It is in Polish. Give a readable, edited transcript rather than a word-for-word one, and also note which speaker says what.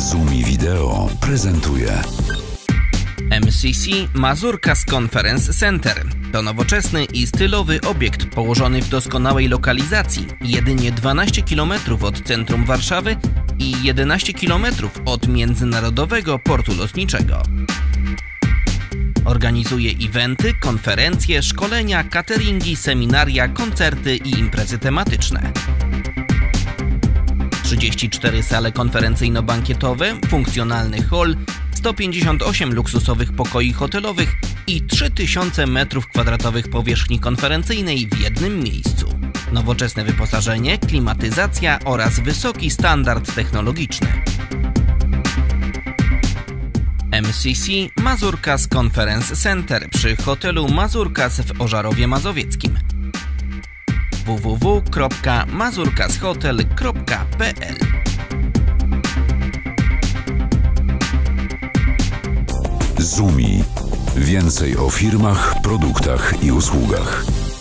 Speaker 1: Zoomi Video prezentuje
Speaker 2: MCC Mazurkas Conference Center. To nowoczesny i stylowy obiekt położony w doskonałej lokalizacji, jedynie 12 km od centrum Warszawy i 11 km od Międzynarodowego Portu Lotniczego. Organizuje eventy, konferencje, szkolenia, cateringi, seminaria, koncerty i imprezy tematyczne. 34 sale konferencyjno-bankietowe, funkcjonalny hol, 158 luksusowych pokoi hotelowych i 3000 m2 powierzchni konferencyjnej w jednym miejscu. Nowoczesne wyposażenie, klimatyzacja oraz wysoki standard technologiczny. MCC Mazurkas Conference Center przy hotelu Mazurkas w Ożarowie Mazowieckim. www.mazurkashotel.pl.
Speaker 1: Zoomi. Więcej o firmach, produktach i usługach.